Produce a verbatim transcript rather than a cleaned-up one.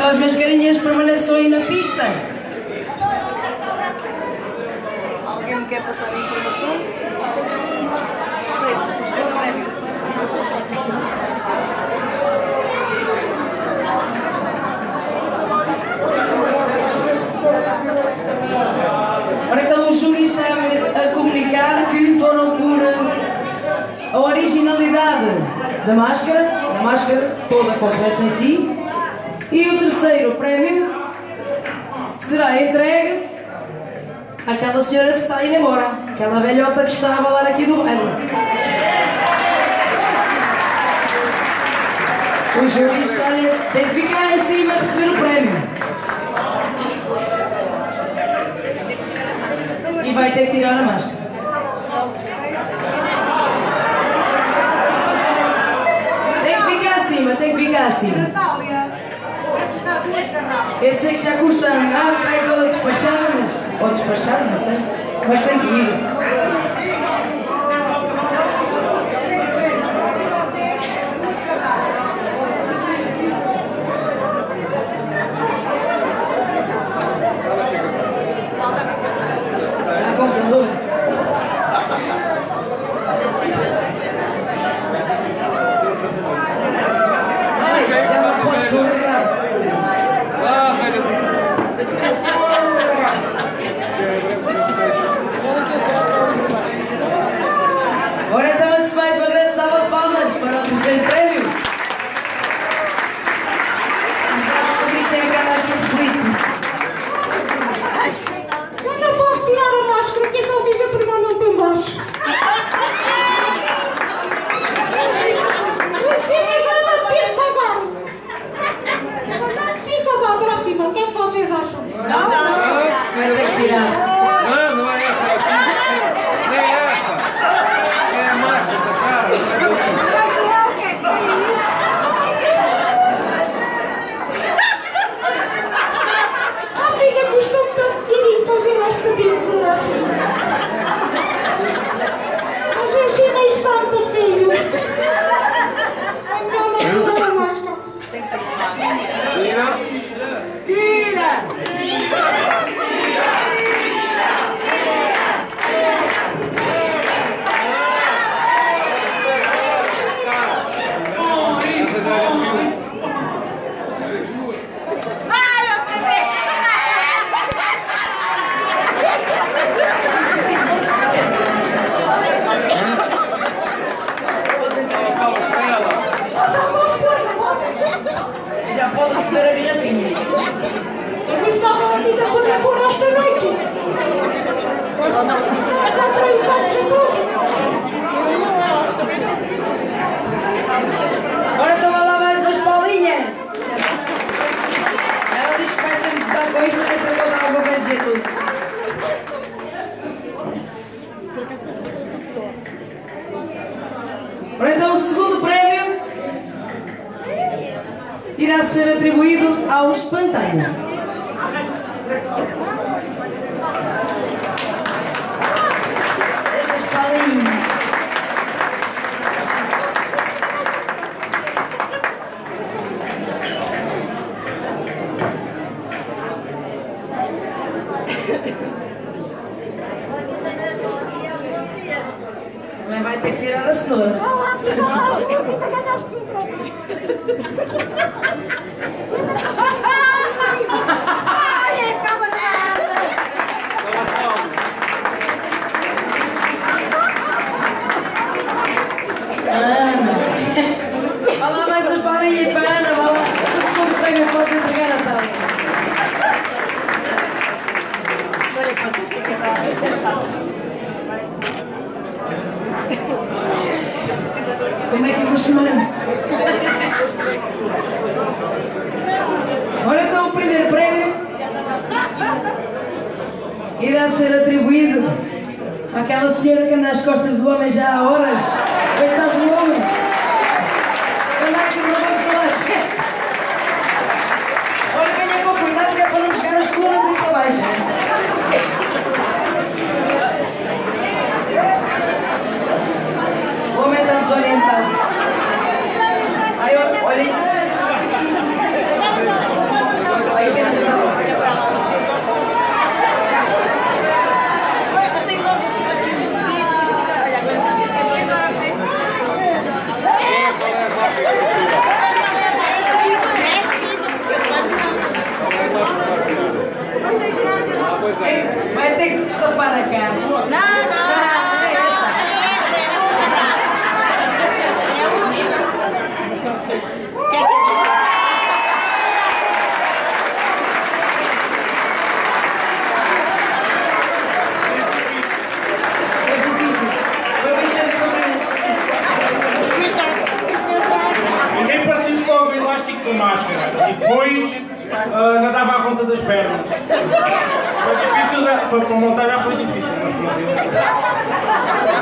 Então as mascarinhas permaneçam aí na pista. Alguém me quer passar a informação? Sei, sou o prémio. Ora então o júri está a comunicar que foram por a originalidade da máscara, da máscara toda completa em si, e o terceiro prémio será entregue àquela senhora que se está a ir embora, aquela velhota que está a balar aqui do bairro. O jurista tem que ficar em cima a receber o prémio. E vai ter que tirar a máscara. Tem que ficar acima, tem que ficar acima. Eu sei que já custa andar, está aí toda despachada, mas... ou despachada, não sei. Mas tem que ir. Agora então antes de mais uma grande salva de palmas para o terceiro prémio. Vamos lá descobrir quem acaba aqui aflito. Eu não posso tirar a máscara porque só diz a permanente em baixo. O filho vai bater cagado. Não fica da próxima, o que é que vocês acham? Não, não. Vai ter que tirar. Não, não é essa. Nem essa. É a máscara da cara. A filha custou tanto dinheiro fazer esta pintura assim. Mas eu sei mais falta, filho. Então não tira a máscara. Tira. Já pode receber a minha filha. Eu estava aqui já poder por esta noite. Já três anos de novo. Agora toma lá mais umas palminhas. Ela diz que vai sempre estar com isto, vai ser encontrar algum pé de jeito. Ora então o segundo prémio irá ser atribuído ao espantalho. Essas palminhas. Também vai ter que tirar a cenoura. Vá lá mais umas palminhas para a Ana, vá lá. O segundo prémio pode entregar a Natália. Como é que eu chamo-se? Ora então o primeiro prémio irá ser atribuído àquela senhora que anda às costas do homem já há horas. Coitado do homem. Andar aqui no banco de laje. Olha, venha com cuidado que é para não chegar as colunas aí para baixo. O homem está desorientado. Aí, olhem. E depois uh, nadava à conta das pernas. Foi difícil, já, para, para montar já foi difícil. Mas,